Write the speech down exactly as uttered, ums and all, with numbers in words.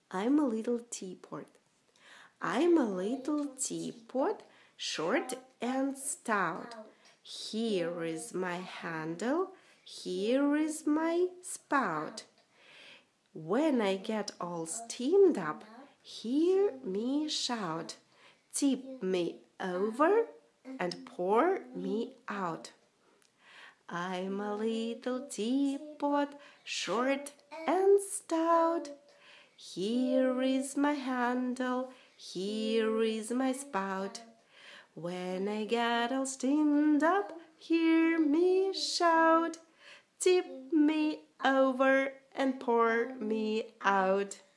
I'm a little teapot. I'm a little teapot, short and stout. Here is my handle, here is my spout. When I get all steamed up, hear me shout. Tip me over and pour me out. I'm a little teapot, short and stout. Here is my handle, here is my spout. When I get all steamed up, hear me shout. Tip me over and pour me out.